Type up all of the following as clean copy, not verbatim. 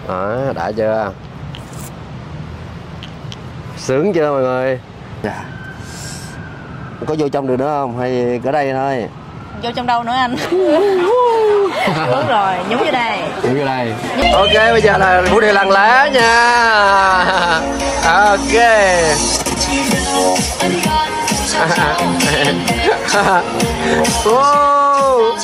Đó, đã chưa? Sướng chưa mọi người? Có vô trong được nữa không? Hay ở đây thôi? Vô trong đâu nữa anh? Đúng rồi, nhúng vô đây. Nhúng vô đây. Ok, bây giờ là Vũ Điệu làng lá nha. Ok. Wow.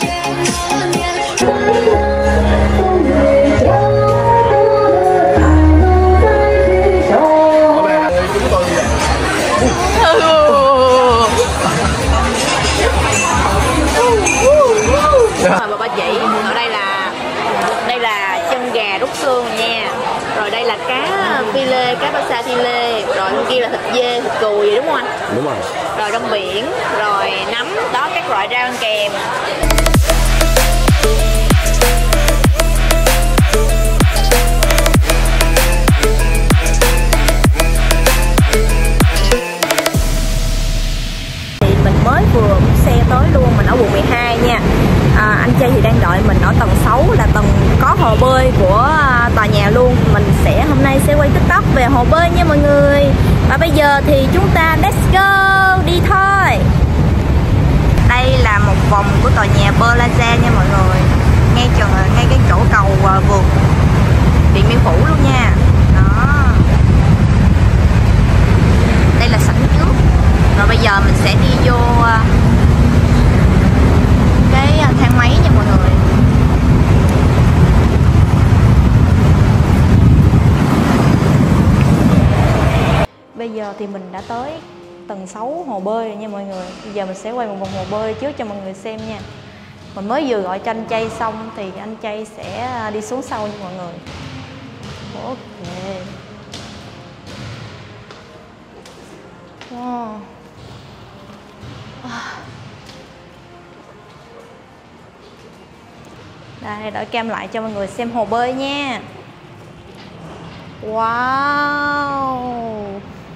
Mời bà chị, ở đây là chân gà rút xương nha. Rồi đây là cá phi lê, cá bá sa phi lê. Rồi bên kia là thịt dê, thịt cừu gì đúng không anh? Đúng rồi. Rồi rong biển, rồi nấm, đó các loại rau ăn kèm. Mới vừa muốn xe tới luôn, mình ở quận 12 nha. Anh trai thì đang đợi mình ở tầng 6 là tầng có hồ bơi của tòa nhà luôn. Mình hôm nay sẽ quay TikTok về hồ bơi nha mọi người. Và bây giờ thì chúng ta let's go, đi thôi. Đây là một vòng của tòa nhà Plaza nha mọi người. Ngay cái chỗ cầu vượt Điện Biên Phủ luôn nha. Đó. Đây là sảnh trước. Rồi bây giờ mình sẽ đi vô cái thang máy nha mọi người. Bây giờ thì mình đã tới tầng 6 hồ bơi rồi nha mọi người. Bây giờ mình sẽ quay một vòng hồ bơi trước cho mọi người xem nha. Mình mới vừa gọi cho anh Chay xong thì anh Chay sẽ đi xuống sau nha mọi người. Ok. Wow. Đây, đổi cam lại cho mọi người xem hồ bơi nha. Wow,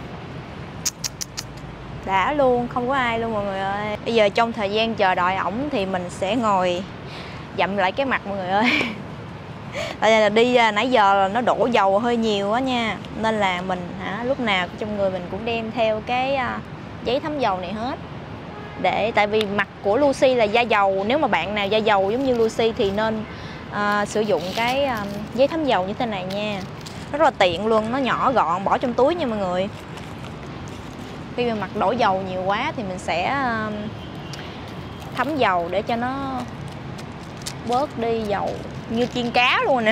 đã luôn, không có ai luôn mọi người ơi. Bây giờ trong thời gian chờ đợi ổng thì mình sẽ ngồi dặm lại cái mặt mọi người ơi. Tại vì là đi nãy giờ là nó đổ dầu hơi nhiều quá nha. Nên là mình lúc nào trong người mình cũng đem theo cái giấy thấm dầu này hết. Tại vì mặt của Lucy là da dầu. Nếu mà bạn nào da dầu giống như Lucy thì nên sử dụng cái giấy thấm dầu như thế này nha. Rất là tiện luôn, nó nhỏ gọn, bỏ trong túi nha mọi người. Khi mà mặt đổ dầu nhiều quá thì mình sẽ thấm dầu để cho nó bớt đi dầu. Như chiên cá luôn nè.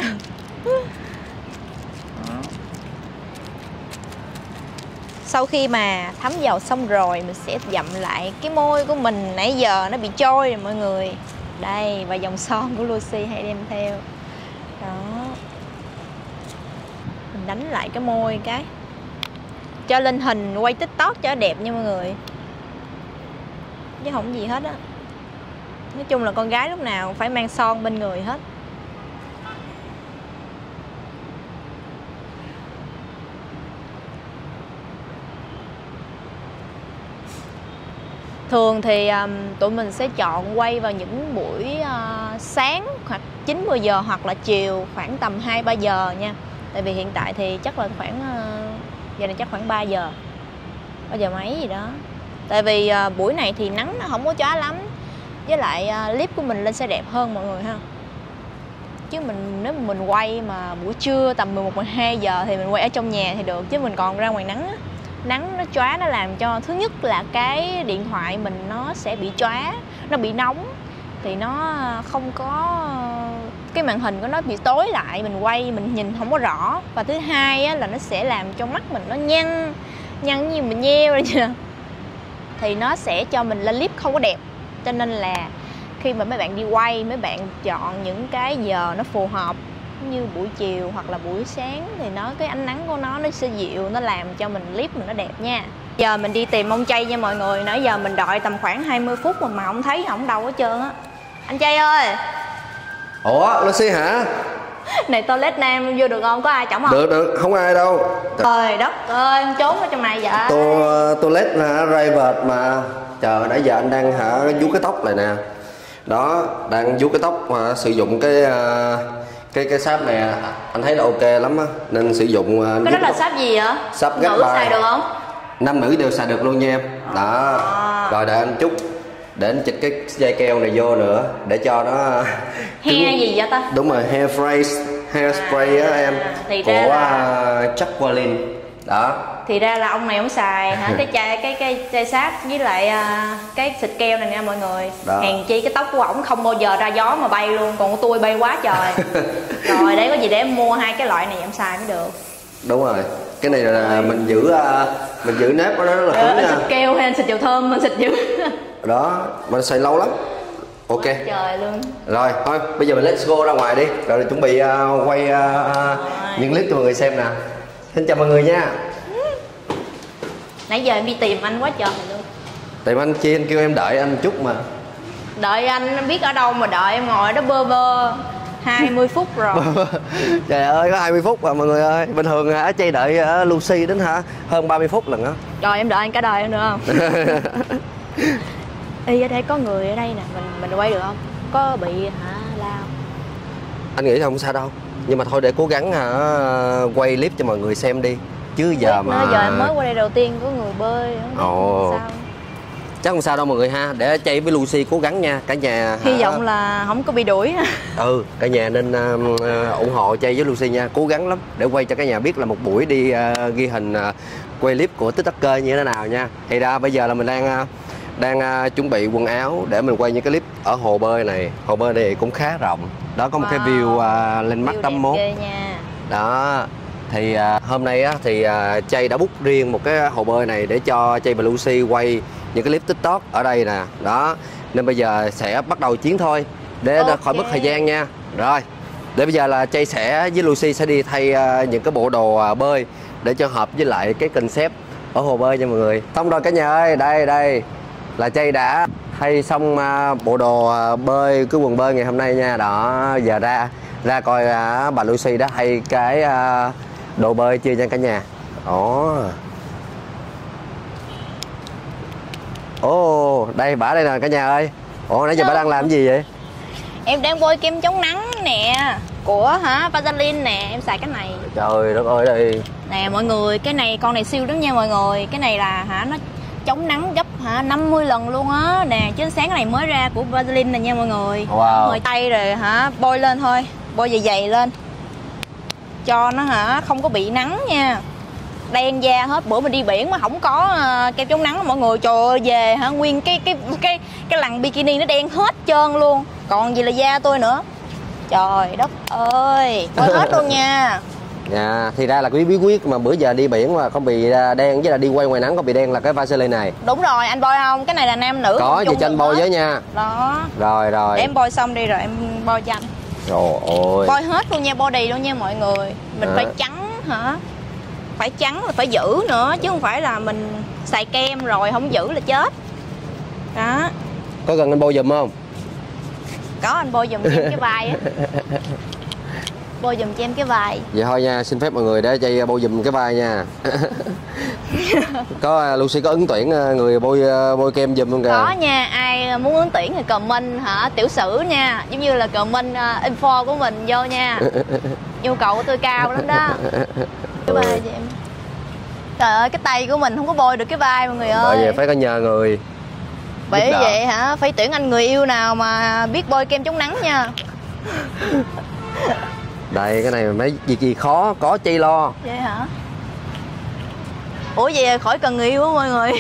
Sau khi mà thấm dầu xong rồi mình sẽ dặm lại cái môi của mình nãy giờ nó bị trôi rồi mọi người. Đây, và dòng son của Lucy hay đem theo. Đó. Mình đánh lại cái môi cái. Cho lên hình quay TikTok cho đẹp nha mọi người. Chứ không gì hết á. Nói chung là con gái lúc nào phải mang son bên người hết. Thường thì tụi mình sẽ chọn quay vào những buổi sáng hoặc 9-10 giờ hoặc là chiều khoảng tầm 2-3 giờ nha. Tại vì hiện tại thì chắc là khoảng giờ này chắc khoảng 3 giờ 3 giờ mấy gì đó. Tại vì buổi này thì nắng nó không có chói lắm. Với lại clip của mình lên sẽ đẹp hơn mọi người ha. Chứ nếu mà mình quay mà buổi trưa tầm 11-12 giờ thì mình quay ở trong nhà thì được. Chứ mình còn ra ngoài nắng á. Nắng nó chóa, nó làm cho thứ nhất là cái điện thoại mình nó sẽ bị chóa, nó bị nóng thì nó không có, cái màn hình của nó bị tối lại, mình quay mình nhìn không có rõ. Và thứ hai á, là nó sẽ làm cho mắt mình nó nhăn như mình nheo rồi chứ. Thì nó sẽ cho mình lên clip không có đẹp. Cho nên là khi mà mấy bạn đi quay, mấy bạn chọn những cái giờ nó phù hợp như buổi chiều hoặc là buổi sáng thì cái ánh nắng của nó sẽ dịu, nó làm cho mình clip mình nó đẹp nha. Giờ mình đi tìm ông Chay nha mọi người. Nãy giờ mình đợi tầm khoảng 20 phút mà không thấy ổng đâu hết trơn á. Anh Chay ơi. Ủa Lucy hả? Này toilet nam vô được không? Có ai chổng không? Được, không ai đâu. Trời đất ơi, em trốn ở trong này vậy. Toilet private mà. Trời, nãy giờ anh đang vuốt cái tóc này nè. Đó, đang vuốt cái tóc mà sử dụng Cái sáp này anh thấy là ok lắm á, nên sử dụng. Cái đó là sáp gì vậy? Sáp gấp nữ xài được không? Nam nữ đều xài được luôn nha em. Đó. Rồi để anh để anh chích cái dây keo này vô nữa để cho nó hair gì vậy ta? Đúng rồi, hair spray á em. Thì của Jacqueline. Đó. Thì ra là ông này ông xài hả cái chai sáp với lại cái xịt keo này nha mọi người. Đó. Hèn chi cái tóc của ổng không bao giờ ra gió mà bay luôn, còn của tôi bay quá trời. Rồi đấy, có gì để em mua hai cái loại này em xài mới được. Đúng rồi, cái này là mình giữ nếp của nó rất là cứng nha. Xịt keo hay xịt dầu thơm mình xịt dữ. Đó, mình xài lâu lắm. Ok. Quá trời luôn. Rồi, thôi bây giờ mình let's go ra ngoài đi, rồi chuẩn bị quay những clip cho mọi người xem nè. Xin chào mọi người nha. Nãy giờ em đi tìm anh quá trời luôn. Tìm anh chi, anh kêu em đợi anh chút mà. Đợi anh biết ở đâu mà đợi, em ngồi đó bơ vơ 20 phút rồi. Trời ơi, có 20 phút à mọi người ơi. Bình thường ở Chay đợi Lucy đến hơn 30 phút lần á. Trời, em đợi anh cả đời em được không? Ê, ở đây có người ở đây nè, mình quay được không? Có bị lao? Anh nghĩ không sao đâu. Nhưng mà thôi để cố gắng quay clip cho mọi người xem đi. Chứ giờ mà giờ em mới qua đây đầu tiên có người bơi. Ồ. Sao? Chắc không sao đâu mọi người ha. Để Chay với Lucy cố gắng nha. Cả nhà hy vọng là không có bị đuổi. Cả nhà nên ủng hộ Chay với Lucy nha. Cố gắng lắm để quay cho cả nhà biết là một buổi đi ghi hình quay clip của TikToker như thế nào nha. Thì ra bây giờ là mình đang chuẩn bị quần áo để mình quay những cái clip ở hồ bơi này. Hồ bơi này cũng khá rộng. Đó, có một cái view lên mắt 81. Đó. Thì hôm nay á, thì Chay đã book riêng một cái hồ bơi này để cho Chay và Lucy quay những cái clip TikTok ở đây nè. Đó. Nên bây giờ sẽ bắt đầu chiến thôi để khỏi mất thời gian nha. Rồi. Để bây giờ là Chay với Lucy sẽ đi thay những cái bộ đồ bơi để cho hợp với lại cái concept ở hồ bơi nha mọi người. Xong rồi cả nhà ơi, đây là Chay đã thay xong bộ đồ bơi, cái quần bơi ngày hôm nay nha. Đó, giờ ra coi bà Lucy đã thay cái đồ bơi chưa nha cả nhà. Đây bả đây nè cả nhà ơi. Nãy giờ bả đang làm gì vậy? Em đang bôi kem chống nắng nè, của Vaseline nè, em xài cái này. Trời đất ơi, đây nè mọi người, cái này con này siêu lắm nha mọi người. Cái này là nó chống nắng gấp 50 lần luôn á nè, chứ sáng cái này mới ra của Vaseline này nha mọi người. Wow. Người tay rồi bôi lên thôi, bôi dày lên cho nó không có bị nắng nha. Đen da hết, bữa mình đi biển mà không có kem chống nắng mọi người, trời ơi về nguyên cái lằn bikini nó đen hết trơn luôn, còn gì là da tôi nữa. Trời đất ơi, bôi hết luôn nha. Dạ, thì ra là cái bí quyết mà bữa giờ đi biển mà không bị đen, với là đi quay ngoài nắng không bị đen là cái Vaseline này. Đúng rồi, anh bôi không? Cái này là nam nữ có gì cho anh bôi với nha. Đó. Rồi để em bôi xong đi rồi em bôi cho anh. Trời ơi, bôi hết luôn nha, body luôn nha mọi người. Mình phải trắng phải trắng là phải giữ nữa, chứ không phải là mình xài kem rồi không giữ là chết. Đó. Có cần anh bôi giùm không? Có, anh bôi giùm cho em cái vai á. Bôi giùm cho em cái vai. Vậy thôi nha, xin phép mọi người để Chay bôi giùm cái vai nha. Có Lucy có ứng tuyển người bôi kem giùm không kìa? Có nha, ai muốn ứng tuyển thì comment tiểu sử nha, giống như là comment info của mình vô nha. Nhu cầu của tôi cao lắm đó. Cái vai cho em. Trời ơi, cái tay của mình không có bôi được cái vai mọi người ơi. Bởi vậy phải có nhờ người. Bởi vậy phải tuyển anh người yêu nào mà biết bôi kem chống nắng nha. Đây, cái này mấy việc gì khó có Chay lo. Vậy hả? Ủa vậy khỏi cần người yêu á mọi người.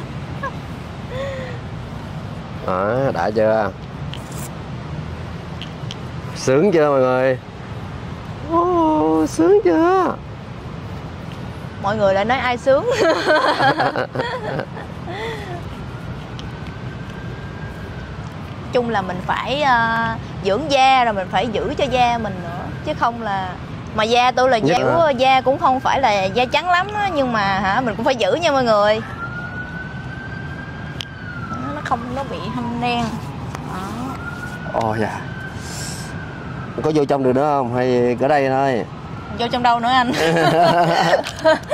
Đã chưa? Sướng chưa mọi người? Sướng chưa? Mọi người lại nói ai sướng. Chung là mình phải dưỡng da, rồi mình phải giữ cho da mình nữa, chứ không là mà da tôi là kiểu da cũng không phải là da trắng lắm á, nhưng mà mình cũng phải giữ nha mọi người. Nó không bị hâm đen. Dạ. Có vô trong được nữa không hay ở đây thôi? Vô trong đâu nữa anh?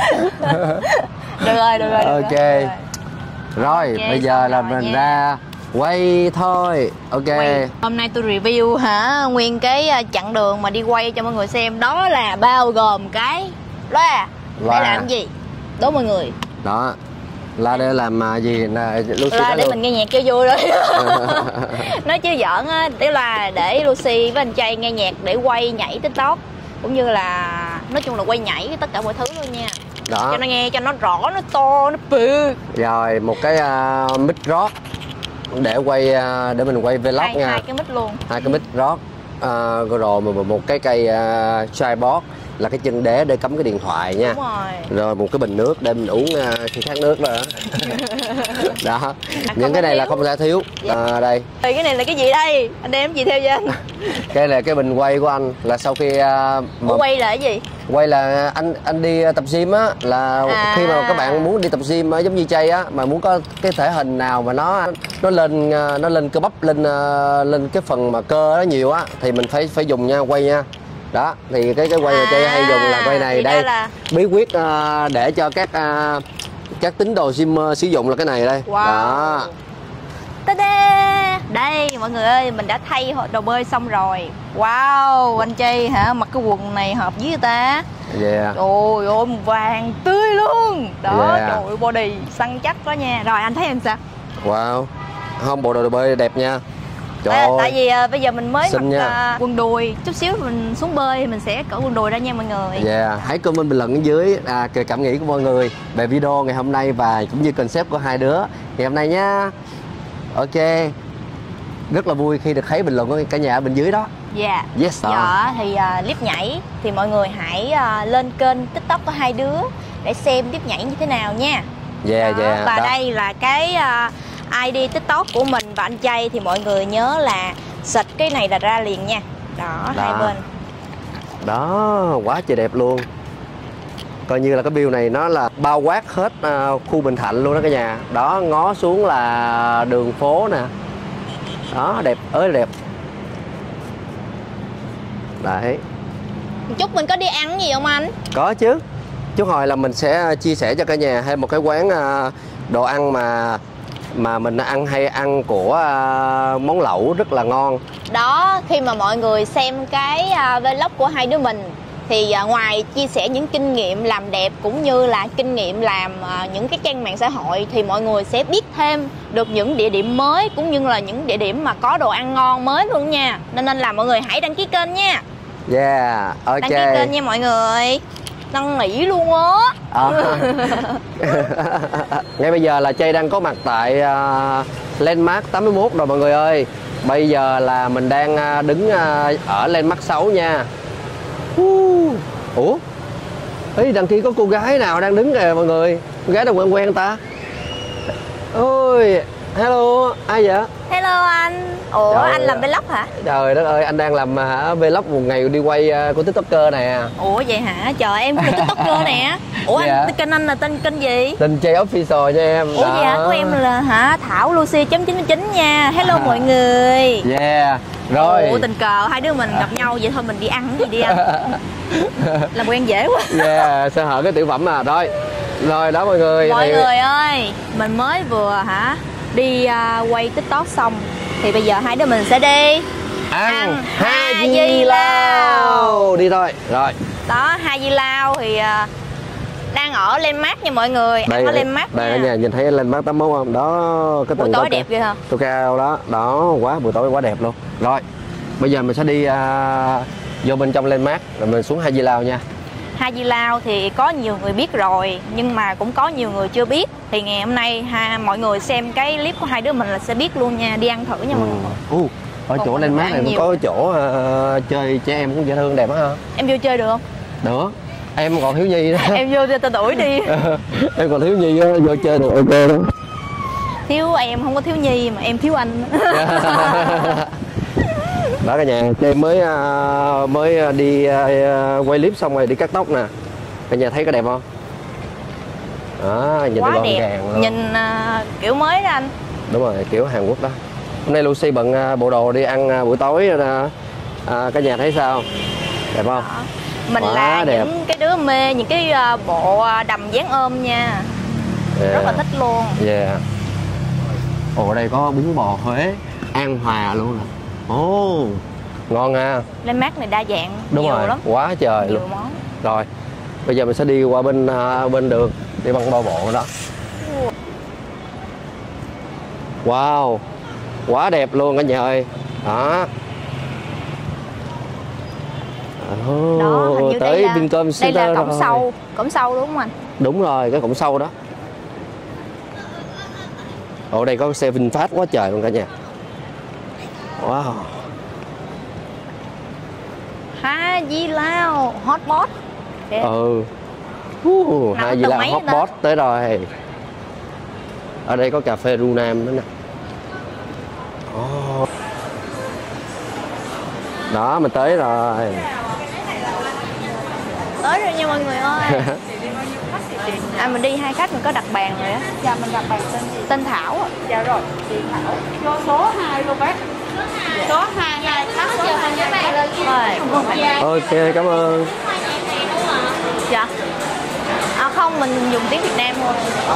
Được rồi. Ok. Rồi, bây giờ là mình Quay thôi. Ok. Hôm nay tôi review nguyên cái chặng đường mà đi quay cho mọi người xem. Đó là bao gồm cái loa. Để làm gì? Đố mọi người. Đó. Loa để làm gì? Lucy loa để luôn. Mình nghe nhạc cho vui rồi. Nói chứ giỡn á. Để loa để Lucy với anh Chay nghe nhạc để quay nhảy TikTok. Cũng như là nói chung là quay nhảy tất cả mọi thứ luôn nha. Đó. Cho nó nghe cho nó rõ, nó to, nó bự. Rồi một cái mic rót để quay để mình quay vlog nha. Hai cái mic luôn. Hai cái mic rót. Rồi một cái cây tripod là cái chân đế để cắm cái điện thoại nha. Đúng rồi. Rồi một cái bình nước để mình uống khi khát nước đó. Đó. Những cái này là không thể thiếu. Đây. Cái này là cái gì đây? Anh đem gì theo cho anh? Cái này cái bình quay của anh là sau khi quay là cái gì? Quay là anh đi tập gym á, là khi mà các bạn muốn đi tập gym giống như Chay á, mà muốn có cái thể hình nào mà nó lên cơ bắp, lên cái phần mà cơ nó nhiều á, thì mình phải dùng nha, quay nha. Đó thì cái quay mà Chay hay dùng là quay này. Đây là bí quyết để cho các tín đồ gym sử dụng là cái này đây. Wow. Đó. Ta-da! Đây mọi người ơi, mình đã thay đồ bơi xong rồi. Wow, anh Chay mặc cái quần này hợp với người ta. Yeah. Trời ơi, vàng tươi luôn. Đó, trời ơi, body săn chắc đó nha. Rồi anh thấy em sao? Wow. Không, bộ đồ bơi đẹp nha. Tại vì bây giờ mình mới mặc quần đùi, chút xíu mình xuống bơi thì mình sẽ cởi quần đùi ra nha mọi người. Yeah, hãy comment bình luận ở dưới cảm nghĩ của mọi người về video ngày hôm nay và cũng như concept của hai đứa ngày hôm nay nha. Ok. Rất là vui khi được thấy bình luận của cả nhà ở bên dưới đó. Dạ. Yes. Giờ thì clip nhảy thì mọi người hãy lên kênh TikTok của hai đứa để xem clip nhảy như thế nào nha. Yeah, yeah. Và đó. Đây là cái ID TikTok của mình và anh Chay, thì mọi người nhớ là search cái này là ra liền nha. Đó, hai bên. Đó, quá trời đẹp luôn. Coi như là cái view này nó là bao quát hết khu Bình Thạnh luôn đó cả nhà. Đó, ngó xuống là đường phố nè. Đó, đẹp ơi đẹp. Đấy. Chút mình có đi ăn gì không anh? Có chứ. Chút hồi là mình sẽ chia sẻ cho cả nhà thêm một cái quán đồ ăn mà mình hay ăn của món lẩu rất là ngon. Đó, khi mà mọi người xem cái vlog của hai đứa mình thì ngoài chia sẻ những kinh nghiệm làm đẹp cũng như là kinh nghiệm làm những cái trang mạng xã hội, thì mọi người sẽ biết thêm được những địa điểm mới cũng như là những địa điểm mà có đồ ăn ngon mới luôn nha. Nên là mọi người hãy đăng ký kênh nha. Yeah, ok. Đăng ký kênh nha mọi người. Năn nỉ luôn á. Ngay bây giờ là Chay đang có mặt tại Landmark 81 rồi mọi người ơi. Bây giờ là mình đang đứng ở Landmark 6 nha. Ủa? Ý, đằng kia có cô gái nào đang đứng kìa mọi người. Cô gái nào quen quen ta? Ôi, hello, ai vậy? Hello anh. Ủa, trời anh làm vlog hả? Trời đất ơi, anh đang làm vlog một ngày đi quay của TikToker nè. Ủa vậy hả? Trời em cũng là TikToker nè. Ủa dạ. Anh kênh anh là kênh gì? Kênh Chay Official nha em. Ủa vậy hả? Của em là Thảo Lucy.99 nha. Hello mọi người. Yeah. Rồi. Ủa tình cờ hai đứa mình gặp nhau vậy thôi, mình đi ăn cái gì đi ăn. Làm quen dễ quá. Yeah, sơ hở cái tiểu phẩm à. Rồi đó mọi người. Mọi người ơi, mình mới vừa đi quay TikTok xong thì bây giờ hai đứa mình sẽ đi ăn Ha Di Lao. Đi thôi. Rồi. Đó, Ha Di Lao thì đang ở Landmark nha mọi người. Ăn ở Landmark nha. Đây cả nhà nhìn thấy Landmark 81 không? Đó, cái buổi tối đẹp ghê hả? Tô cao đó. Đó, buổi tối quá đẹp luôn. Rồi. Bây giờ mình sẽ đi vô bên trong Landmark rồi mình xuống Ha Di Lao nha. Ha Di Lao thì có nhiều người biết rồi nhưng mà cũng có nhiều người chưa biết. Thì ngày hôm nay mọi người xem cái clip của hai đứa mình là sẽ biết luôn nha. Đi ăn thử nha mọi người. Ở chỗ Landmark này cũng có chỗ chơi trẻ em cũng dễ thương đẹp á ha. Em vô chơi được không? Được. Em còn thiếu nhi đó. Em vô tên tuổi đi. Em còn thiếu nhi đó, vô chơi được ok đó. Thiếu em không có thiếu nhi mà em thiếu anh. Đó cả nhà, Chay mới đi quay clip xong rồi đi cắt tóc nè. Cả nhà thấy có đẹp không? Đó, nhìn quá đẹp. Nhìn kiểu mới đó anh. Đúng rồi, kiểu Hàn Quốc đó. Hôm nay Lucy bận bộ đồ đi ăn buổi tối nè. Cả nhà thấy sao? Đẹp không? Đó. Mình quá là đẹp. Những cái đứa mê những cái bộ đầm dáng ôm nha. Rất là thích luôn. Yeah. Ồ, ở đây có bún bò Huế An Hòa luôn nè. Ồ, ngon ha. Landmark này đa dạng, Đúng nhiều rồi, lắm, quá trời nhiều luôn. món. Rồi, bây giờ mình sẽ đi qua bên đường, đi băng bao bộ đó. Wow, quá đẹp luôn cả nhà ơi. Đó. Đó, hình như tới Vincom đây là Center cổng rồi. cổng sau đúng không anh? Đúng rồi, cái cổng sau đó. Ở đây có xe VinFast quá trời luôn cả nhà. Wow. Ha Di Lao Hotpot. Ừ. Nằm Hai gì tầng là mấy hotpot tới rồi. Ở đây có cà phê Ru Nam nữa nè. Đó, mình tới rồi. Tới rồi nha mọi người ơi. Mình đi 2 khách mình có đặt bàn rồi á. Dạ mình đặt bàn tên gì? Tên Thảo ạ. Dạ rồi, chị Thảo. Số 2 luôn bác. Số 22 khách số 2. Rồi. Ok, cảm ơn. Dạ. Không, mình dùng tiếng Việt Nam thôi.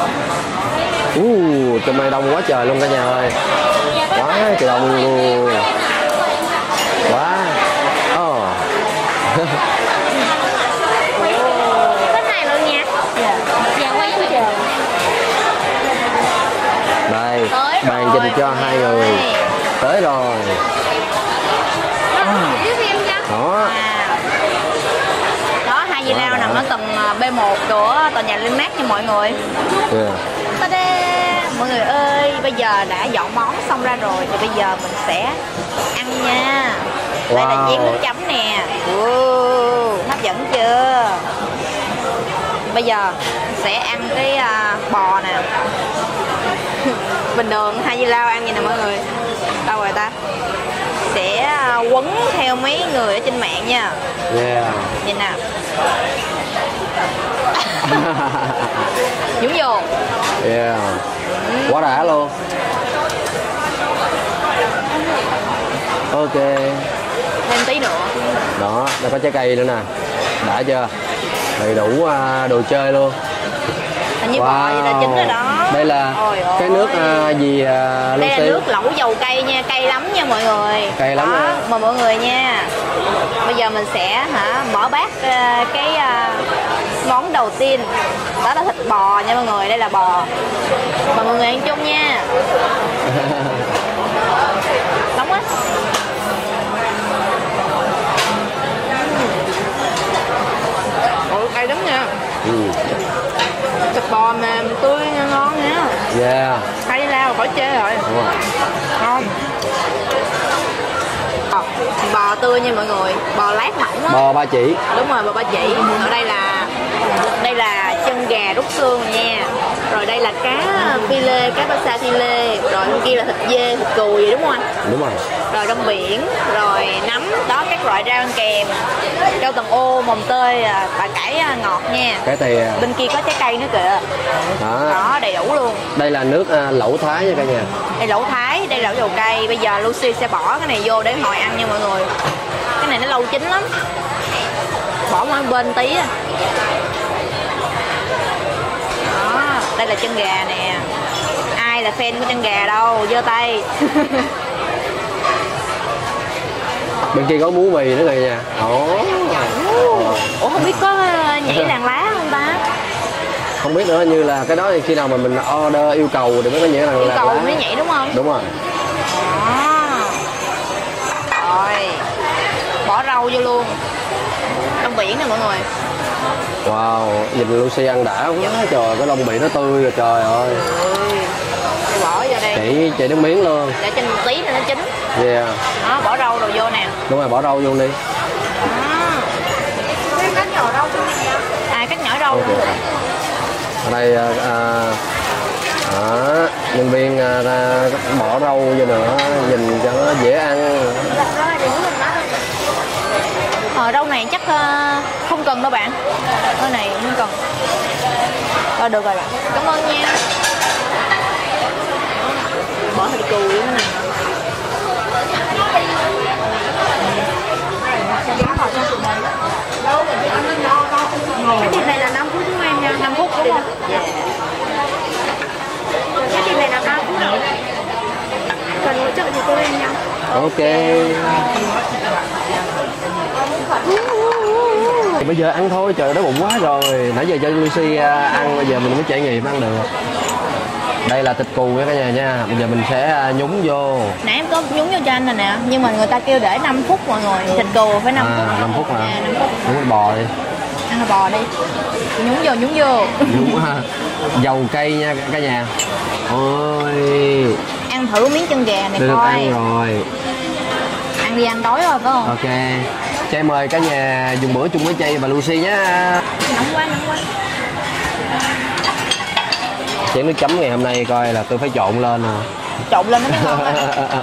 Trong này đông quá trời luôn cả nhà ơi. Quá trời đông luôn. Quá. Cái này luôn nha. Dạ quay cho chị. Đây, Tới bàn rồi, dành cho hai người. Tới rồi. Đó. Đó, Hai Di Lao nằm ở tầng B1 của tòa nhà Landmark nha mọi người. Ta-da! Mọi người ơi, bây giờ đã dọn món xong ra rồi thì bây giờ mình sẽ ăn nha. Đây là chiên nước chấm nè. Hấp dẫn chưa? Bây giờ mình sẽ ăn cái bò nè. Bình thường Hai Di Lao ăn gì nè mọi người. Đâu rồi ta? Sẽ quấn theo mấy người ở trên mạng nha. Nhìn nào. Nhúng vô. Quá đã luôn. Ok. Thêm tí nữa. Đó, nó có trái cây nữa nè. Đã chưa? Đầy đủ đồ chơi luôn. Hình như bò gì là chính rồi đó. Đây là cái nước gì Lucy? Đây là nước lẩu dầu cây nha, cay lắm nha mọi người. Cay lắm đó, đó. mời mọi người nha. Bây giờ mình sẽ mở bát cái món đầu tiên. Đó là thịt bò nha mọi người, đây là bò. Mời mọi người ăn chung nha. Nóng quá. Cay lắm nha. Thịt bò mềm tươi ngon nha. Hai Di Lao khỏi chê rồi. Ngon. Bò tươi nha mọi người, bò lát mỏng á. Bò ba chỉ. Đúng rồi, bò ba chỉ. Ở đây là chân gà rút xương nha. Rồi đây là cá phi lê, cá basa phi lê. Rồi bên kia là thịt dê, thịt cừu gì đúng không anh? Đúng rồi. Rồi rong biển, rồi nấm, đó các loại rau ăn kèm. Rau tầng ô, mồng tơi, bà cải ngọt nha. Cái thì bên kia có trái cây nữa kìa. Đó, đầy đủ luôn. Đây là nước lẩu Thái nha cả nhà. Đây lẩu Thái, đây lẩu dầu cây. Bây giờ Lucy sẽ bỏ cái này vô để hồi ăn nha mọi người. Cái này nó lâu chín lắm. Bỏ qua bên tí à. Đó, đây là chân gà nè. Ai là fan của chân gà đâu, giơ tay. Bên kia có bún mì nữa cả nhà. Ủa không biết có nhảy làng lá không ta? Không biết nữa, như là cái đó thì khi nào mà mình order yêu cầu thì mới có nhảy làng lá. Yêu cầu mới nhảy đúng không? Đúng rồi. Rồi. Bỏ rau vô luôn. Trong biển nè mọi người. Wow, nhìn Lucy ăn đã quá trời, cái lông biển nó tươi rồi trời ơi. Bỏ vô đây. Chị nước miếng luôn. Để cho một tí nữa nó chín. Đó, bỏ rau rồi vô nè. Đúng rồi, bỏ rau vô đi. Cắt nhỏ rau cho mình nha. Cắt nhỏ rau luôn. Ở đây nhân viên bỏ rau vô nữa, nhìn cho nó dễ ăn. Rau này chắc không cần đâu bạn. Rau này không cần. Rồi được rồi bạn. Cảm ơn nha. Bỏ thịt cừu vô cái này. Cái thịt này là 5 phút đúng không em nha? 5 phút đúng không? Cái thịt này là 3 phút rồi. Ok. Bây giờ ăn thôi, trời đói bụng quá rồi. Nãy giờ cho Lucy ăn, bây giờ mình mới trải nghiệm ăn được. Đây là thịt cừu nha cả nhà nha. Bây giờ mình sẽ nhúng vô. Nãy em có nhúng vô cho anh rồi nè, nhưng mà người ta kêu để 5 phút mọi người. Thịt cừu phải 5 phút. 5 phút hả? 5 phút. Nhúng bò đi. Ăn bò đi. Nhúng vô. Nhúng dầu cây nha cả nhà. Ôi. Ăn thử miếng chân gà này được coi. Ăn rồi. Ăn đi, ăn đói rồi phải không? Ok. Chay mời cả nhà dùng bữa chung với Chay và Lucy nhé. Nóng quá. Chén nước chấm ngày hôm nay coi là tôi phải trộn lên nè. Trộn lên nó mới ngon á.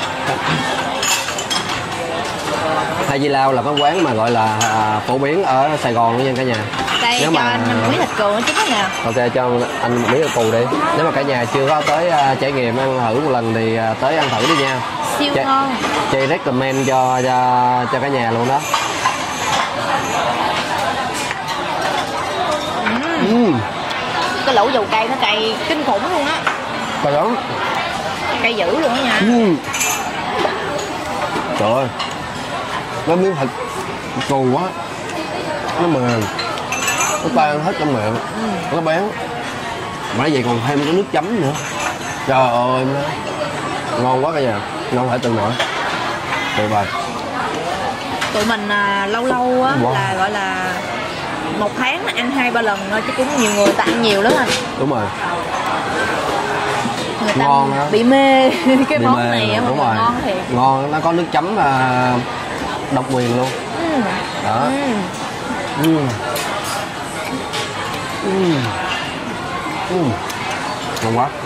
Hai Di Lao là cái quán mà gọi là phổ biến ở Sài Gòn luôn nha cả nhà. Đây Nếu cho mà... anh miếng thịt cừu nó chín nè. Ok, cho anh miếng thịt cừu đi. Nếu mà cả nhà chưa có tới trải nghiệm ăn thử một lần thì tới ăn thử đi nha. Siêu ngon. Chay recommend cho cả nhà luôn đó. Cái lẩu dầu cay nó cay kinh khủng luôn á. Cay lắm. Cay dữ luôn á nha. Trời ơi, nó miếng thịt cừu quá, nó mềm, nó tan hết trong miệng, nó béo. Mà vậy còn thêm cái nước chấm nữa. Trời ơi, ngon quá cả nhà, ngon phải từng nổi. Tuyệt vời. Tụi mình lâu á là gọi là 1 tháng ăn 2-3 lần thôi, chứ cũng nhiều người ta ăn nhiều lắm anh. Đúng rồi. Người ta Ngon đó. bị mê cái món này á, đúng rồi. ngon thiệt. Ngon, nó có nước chấm độc quyền luôn. Đó. Ngon quá.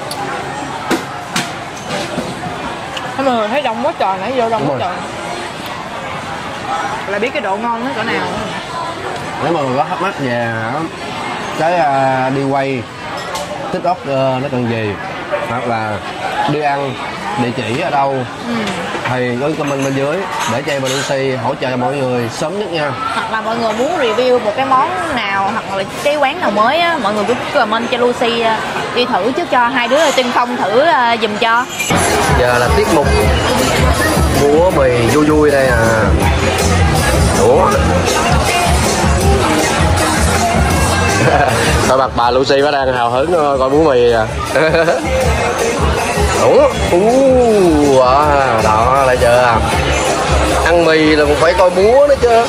Mọi người thấy đông quá trời, nãy vô đông quá trời. Là biết cái độ ngon nó cỡ nào. Nếu mà người có thắc mắc về cái đi quay TikTok nó cần gì, hoặc là đi ăn địa chỉ ở đâu thì cứ comment bên dưới để Chay và Lucy hỗ trợ cho mọi người sớm nhất nha. Hoặc là mọi người muốn review một cái món nào hoặc là cái quán nào mới á, mọi người cứ comment cho Lucy đi thử trước cho hai đứa trên không thử giùm cho. Giờ là tiết mục mua mì vui vui đây à. Ủa coi mặt bà Lucy nó đang hào hứng coi bún mì à. Ủa đó lại chưa, ăn mì là còn phải coi múa nữa chứ.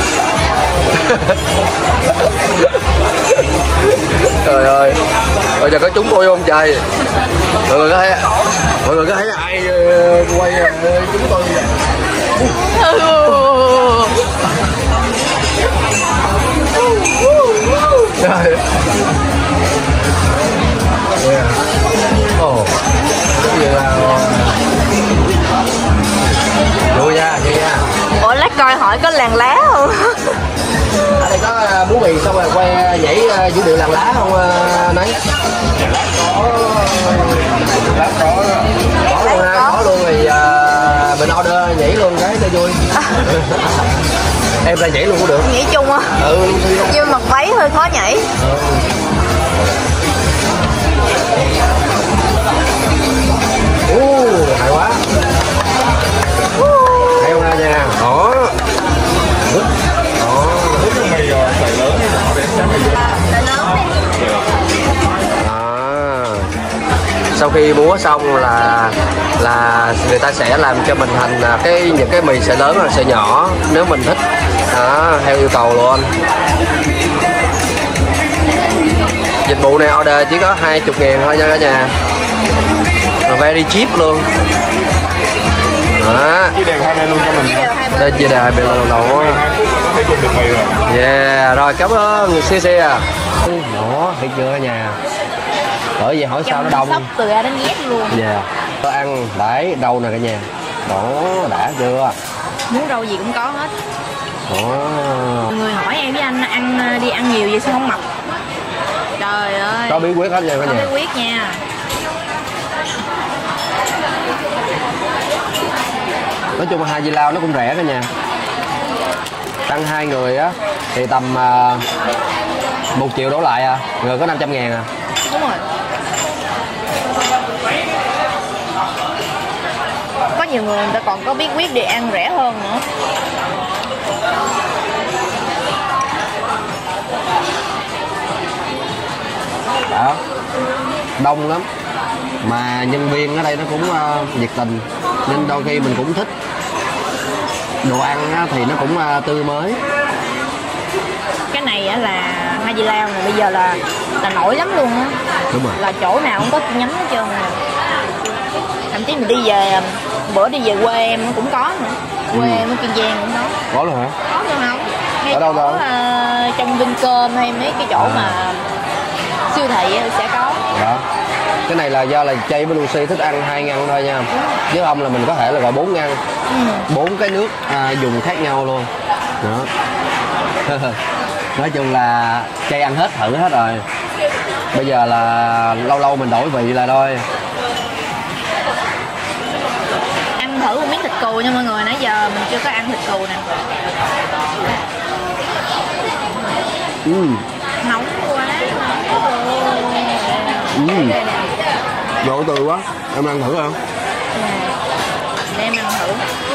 Trời ơi, bây giờ có chúng tôi không trời? Mọi người có thấy ai quay chúng tôi vậy? Trời. Ồ, cái gì là vui nha. Ủa lát coi hỏi có làng lá không? Ở đây có bún mì xong rồi quay nhảy vũ điệu làng lá không nấy? Lát có luôn ha, có luôn thì mình order nhảy luôn cái cho vui. Em ra nhảy luôn cũng được. Nhảy chung á. Nhưng mặc váy hơi khó nhảy. Hay quá. Hay không ra nha. Đó. Sau khi múa xong là người ta sẽ làm cho mình thành những cái mì sợi lớn hoặc sợi nhỏ nếu mình thích đó, theo yêu cầu luôn. Dịch vụ này order chỉ có 20.000 thôi nha cả nhà, very cheap luôn đó. Chia đều hai bên luôn cho mình. Đây chia đều hai bên luôn đâu. Yeah, rồi cảm ơn CC à. Đó, thấy chưa cả nhà. Bởi vì hỏi sao nó đông. Sắp từ A đến Z luôn. Dạ. Tôi ăn đấy đâu nè cả nhà. Đó, đã chưa? Muốn đâu gì cũng có hết. Đó. Mọi người hỏi em với anh đi ăn nhiều vậy sao không mập? Trời ơi. Có bí quyết hết nha cả Có nhà. bí quyết nha. Nói chung là hai Di Lao nó cũng rẻ cả nhà. Tăng 2 người á thì tầm 1 triệu đổ lại à, người có 500.000 à. Đúng rồi. Có nhiều người ta còn có bí quyết để ăn rẻ hơn nữa. Đó, đông lắm mà nhân viên ở đây nó cũng nhiệt tình nên đôi khi mình cũng thích. Đồ ăn thì nó cũng tươi mới. Cái này là Hai Di Lao này bây giờ là nổi lắm luôn á. Đúng rồi. Là chỗ nào cũng có chi nhánh hết trơn nè. Thậm chí mình đi về, bữa đi về quê em cũng có nữa. Quê em ở Kiên Giang cũng có. Có luôn hả? Có luôn không? Ngay ở đâu chỗ, trong Vincom hay mấy cái chỗ mà siêu thị sẽ có. Đó. Cái này là do là Chay với Lucy thích ăn 2 ngăn thôi nha. Chứ không là mình có thể là gọi 4 ngăn. 4 cái nước dùng khác nhau luôn. Đó. Nói chung là Chay ăn hết, thử hết rồi. Bây giờ là lâu lâu mình đổi vị lại thôi. Ăn thử một miếng thịt cừu nha mọi người, nãy giờ mình chưa có ăn thịt cừu nè. Nóng quá. Độ từ quá. Em ăn thử không? Để em ăn thử.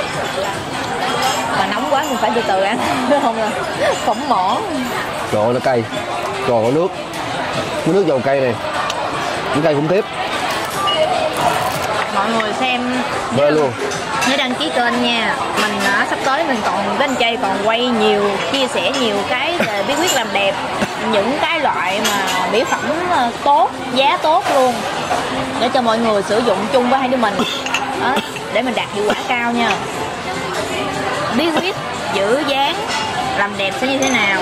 Mà nóng quá mình phải từ từ ăn, không là phỏng mỏ. Trời ơi, nó cay. Còn có nước. Cái nước dầu cay này. Nó cay khủng khiếp. Mọi người xem Bê luôn. nhớ đăng ký kênh nha. Mình sắp tới mình còn với anh Chay còn quay nhiều, chia sẻ nhiều cái về bí quyết làm đẹp, những cái loại mà mỹ phẩm tốt, giá tốt luôn, để cho mọi người sử dụng chung với hai đứa mình đó, để mình đạt hiệu quả cao nha. Bí quyết giữ dáng làm đẹp sẽ như thế nào?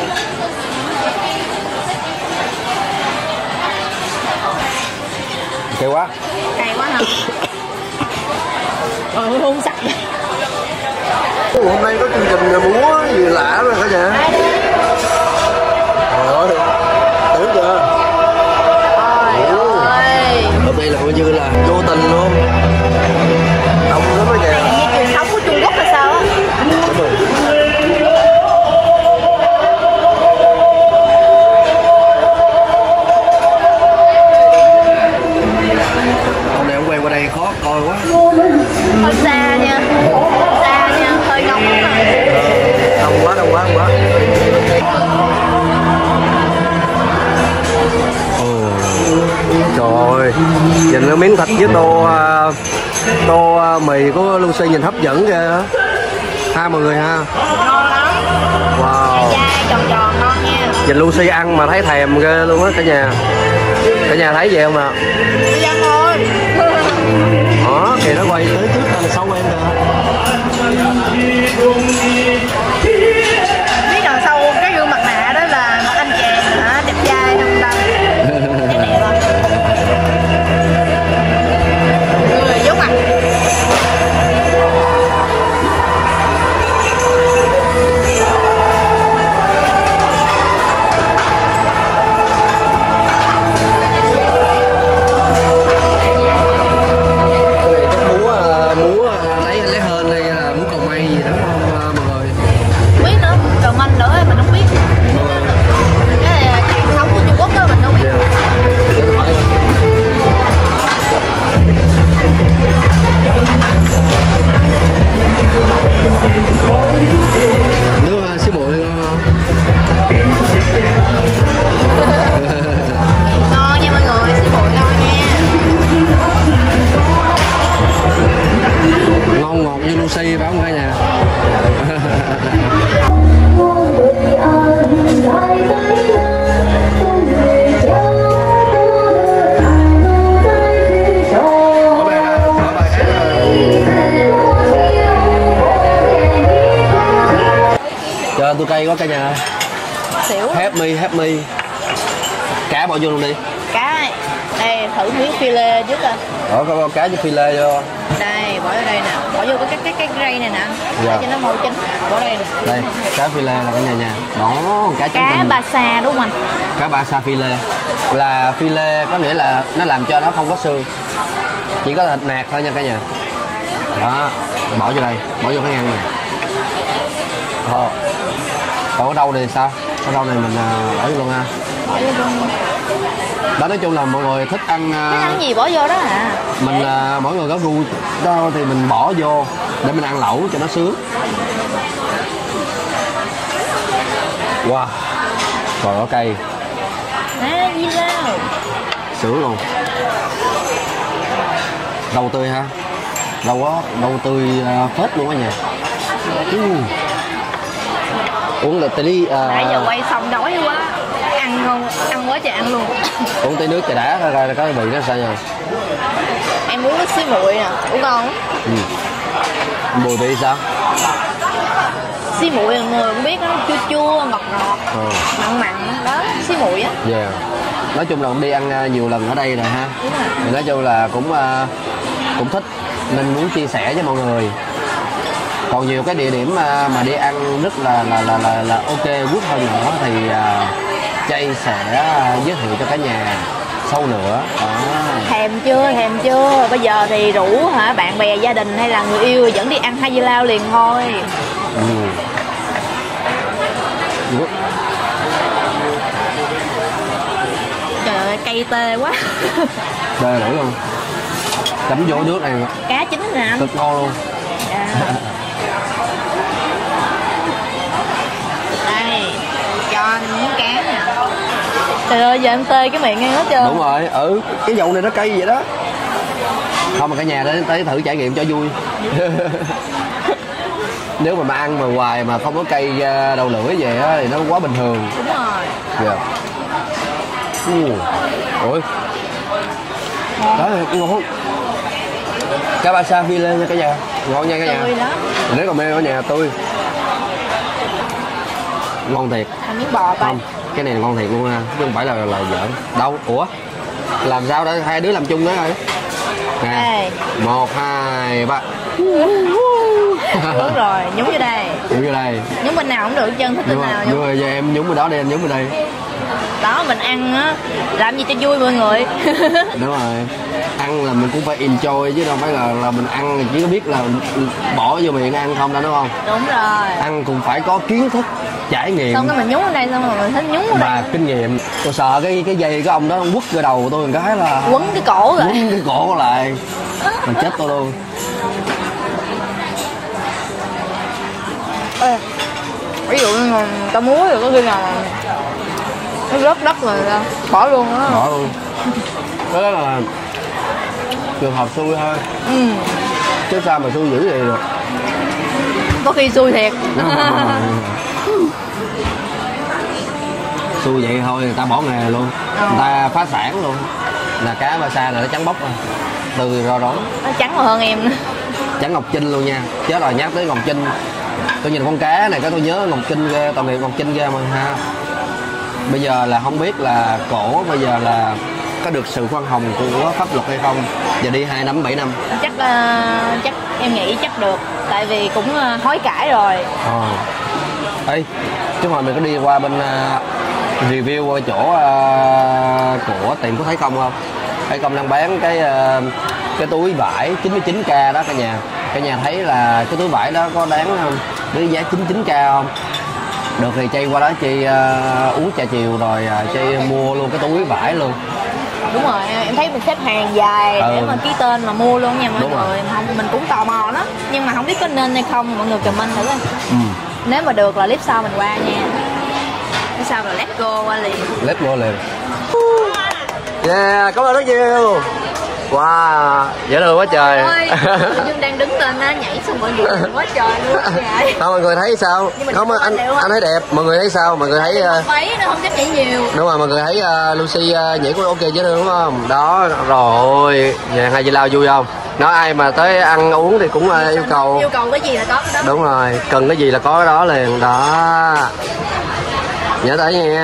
Cay quá. Cay quá hả? Hôn sặc. Hôm nay có chương trình múa gì lạ rồi cả nhà. Trời ơi, tưởng chưa? Hôm nay là coi như là vô tình luôn. Đông lắm đó kìa. Như truyền thống của Trung Quốc hay sao á? Đúng rồi. Hôm nay ông quay qua đây khó coi quá. Hơi xa nha, hơi nóng rồi. Đông quá. Trời ơi, nhìn cái miếng thịt với tô mì của Lucy nhìn hấp dẫn kìa. Ha mọi người ha. Ngon lắm. Wow. Dai tròn ngon nha. Nhìn Lucy ăn mà thấy thèm ghê luôn á cả nhà. Cả nhà thấy gì không nè? Đi ăn thôi. Đó, kìa nó quay tới trước là sau em kìa. Biết đằng sau cái gương mặt nạ đó là một anh chàng đẹp trai không ta? Thấy đẹp không? Người giống mặt. Lấy hên hay là múa cầu may gì đó không mọi người? Biết nữa, cầu manh nữa mình không biết. Cái này là truyền thống của Trung Quốc đó mình đâu biết. Nước xí bụi ngon không? Ngon nha mọi người, xí bụi ngon nha. Ngon ngọt như Lucy phải không cả nhà? Trời tôi cay quá cả nhà. Xỉu. Help me. Cá bỏ vô luôn đi. Cá đây, thử miếng phi lê trước coi. Có cá với phi lê vô. Đây, bỏ vô đây nè, bỏ vô cái rây này nè, Dạ. để cho nó mau chín. Bỏ đây nè. Đây, cá phi lê là cả nhà. Đó, cá trắng Cá tinh. ba sa đúng không anh? Cá ba sa phi lê. Là phi lê có nghĩa là nó làm cho nó không có xương. Chỉ có thịt nạc thôi nha cả nhà. Đó, bỏ vô đây, bỏ vô cái ngăn này. Còn ở đâu thì sao? Ở đâu này mình bỏ vô luôn ha. Bỏ vô luôn. Đó, nói chung là mọi người thích ăn gì bỏ vô đó à. Mình mỗi người có gu đâu thì mình bỏ vô để mình ăn lẩu cho nó sướng. Wow, còn có cây Gì đâu sướng luôn. Rau tươi ha, rau tươi phết luôn á nha. Uống là tí nãy giờ quay xong đói quá, ăn không, ăn quá trời ăn luôn. Uống tí nước trà đá coi có vị nó sao nha. Em uống nước xí muội nè, uống ngon. Mùi vị sao? Xí muội là người cũng biết nó chua chua, ngọt ngọt, mặn mặn đó, xí muội á. Yeah. Nói chung là cũng đi ăn nhiều lần ở đây rồi ha. Thì nói chung là cũng thích nên muốn chia sẻ với mọi người. Còn nhiều cái địa điểm mà đi ăn rất là ok, good hơn nữa thì Chay sẽ giới thiệu cho cả nhà sâu nữa. Thèm chưa? Bây giờ thì rủ bạn bè, gia đình hay là người yêu dẫn đi ăn Hai Di Lao liền thôi. Trời ơi, cay tê quá. Tê nổi luôn. Chấm vô nước này. Cá chín nè anh. Cực ngon luôn. Đây, cho anh miếng cá nè. Trời ơi, giờ em tê cái miệng em hết trơn. Đúng rồi, cái dầu này nó cay vậy đó. Không mà cả nhà tới thử trải nghiệm cho vui. Nếu mà ăn mà hoài mà không có cay đầu lưỡi về á thì nó quá bình thường. Đúng rồi. Ôi. Đó, ngon. Cá ba sa phi lên nha cả nhà. Ngon nha cả nhà. Tươi đó. Nếu còn mê ở nhà tươi. Ngon thiệt. Ăn miếng bò coi. Không, cái này là ngon thiệt luôn ha, chứ không phải là giỡn. Đâu, ủa? Làm sao đó hai đứa làm chung đó rồi. Nè. 1 2 3. Đúng rồi, nhúng vô đây. Nhúng vô đây. Nhúng bên nào cũng được chân, thích bên nào. Nhưng mà giờ em nhúng bên đó đi, em nhúng bên đây. Đó, mình ăn á, làm gì cho vui mọi người. Đúng rồi. Ăn là mình cũng phải enjoy chứ đâu phải là mình ăn chỉ có biết là bỏ vô miệng ăn không đâu, đúng không? Đúng rồi. Ăn cũng phải có kiến thức, trải nghiệm. Xong cái mình nhúng ở đây, xong rồi mình thích nhúng ở đây. Và kinh nghiệm. Tôi sợ cái dây cái ông đó quất vô đầu tôi một cái là quấn cái cổ rồi. Quấn cái cổ lại. Mình chết tôi luôn. Ê, ví dụ như mà ta muối rồi có khi nào nó rớt đất rồi bỏ luôn á. Bỏ luôn. Đó là trường hợp xui thôi. Chứ sao mà xui dữ vậy được. Có khi xui thiệt. Xui vậy thôi người ta bỏ nghề luôn. Người ta phá sản luôn. Là cá ba sa này nó trắng bóc rồi. Từ rau đó. Nó trắng hơn em nữa. Trắng Ngọc Trinh luôn nha. Chứ rồi nhắc tới Ngọc Trinh, tôi nhìn con cá này cái tôi nhớ Ngọc Trinh ghê, tội nghiệp Ngọc Trinh ghê mà ha. Bây giờ là không biết là cổ bây giờ là có được sự khoan hồng của pháp luật hay không. Giờ đi 2 năm 7 năm. Chắc em nghĩ chắc được. Tại vì cũng hối cải rồi. Ê, chứ hồi mình có đi qua bên review ở chỗ của tiệm có Thấy Công không? Thấy Công đang bán cái túi vải 99k đó cả nhà. Cả nhà thấy là cái túi vải đó có đáng không? Với giá 99k không? Được thì Chay qua đó Chay uống trà chiều rồi Chay mua luôn cái túi vải luôn. Đúng rồi, em thấy mình xếp hàng dài để mà ký tên mà mua luôn nha mọi người. Không, mình cũng tò mò lắm, nhưng mà không biết có nên hay không, mọi người comment thử coi. Nếu mà được là clip sau mình qua nha. Clip sau là let's go qua liền. Let's go liền. Yeah, cảm ơn rất nhiều. Wow, dễ thương quá trời. Ôi, Dương đang đứng lên nhảy xuống mọi người quá trời luôn vậy. Không, mọi người thấy sao? Không, anh thấy đẹp. Mọi người thấy sao? Mọi người thấy váy nó không dám nhảy nhiều. Đúng rồi, mọi người thấy Lucy nhảy cũng ok dễ thương đúng không? Đó, rồi. Nhà Hai Di Lao vui không? Nói ai mà tới ăn uống thì cũng yêu cầu cái gì là có cái đó. Đúng rồi, cần cái gì là có cái đó liền. Đó. Nhớ tới nha.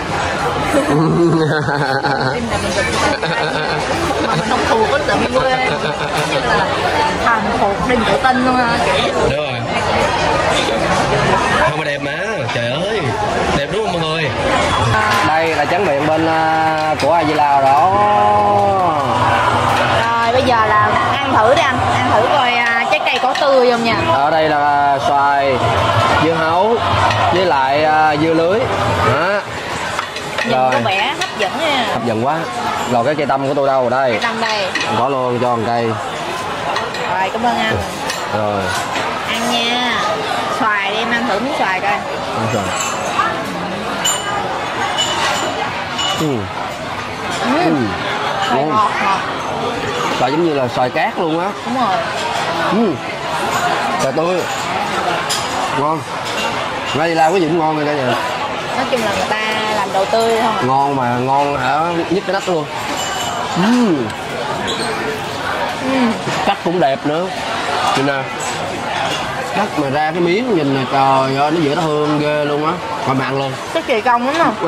Mà mình không thuộc có tự quê như là thành thuộc đừng tự tin luôn ha. Đúng rồi. Không mà đẹp mà, trời ơi, đẹp đúng không mọi người? Đây là tráng miệng bên của Hai Di Lao đó. Rồi bây giờ là ăn thử đi anh, ăn thử coi trái cây có tươi không nha. Ở đây là xoài, dưa hấu với lại dưa lưới. Đó. nhìn Rồi. có vẻ hấp dẫn nha. Hấp dẫn quá. Rồi cái cây tăm của tôi đâu? Đây. Tầm đây. Có luôn, cho một cây. Rồi cảm ơn anh. Rồi. Ăn nha. Xoài đi, em ăn thử miếng xoài coi. Ăn rồi. Xoài Ngon. ngọt ngọt. Xoài giống như là xoài cát luôn á. Đúng rồi. Xoài tươi. Ngon. Ngay đi lao cái gì cũng ngon rồi cả nhà. Nói chung là người ta làm đồ tươi thôi. Ngon mà ngon hả, nhức cái nách luôn. Cắt cũng đẹp nữa. Nhìn nè. Cắt mà ra cái miếng nhìn nè, trời ơi nó dễ nó hương ghê luôn á. Coi mà ăn luôn. Cái kỳ công đúng không?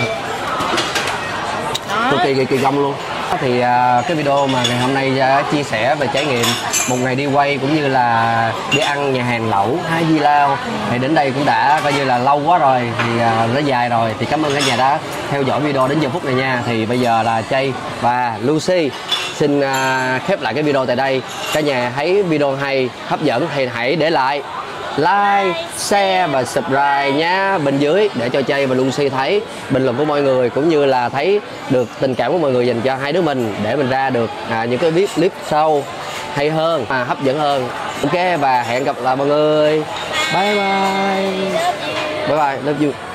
Đó. Cực kỳ công luôn. Thì cái video mà ngày hôm nay chia sẻ về trải nghiệm một ngày đi quay cũng như là đi ăn nhà hàng lẩu Hai Di Lao thì đến đây cũng đã coi như là lâu quá rồi, thì nó dài rồi, thì cảm ơn cả nhà đã theo dõi video đến giờ phút này nha. Thì bây giờ là Chay và Lucy xin khép lại cái video tại đây. Cả nhà thấy video hay hấp dẫn thì hãy để lại like, share và subscribe nhé bên dưới để cho Chay và Lucy thấy bình luận của mọi người cũng như là thấy được tình cảm của mọi người dành cho hai đứa mình để mình ra được những cái clip sau hay hơn, hấp dẫn hơn. Ok và hẹn gặp lại mọi người. Bye bye. Bye bye. Love you.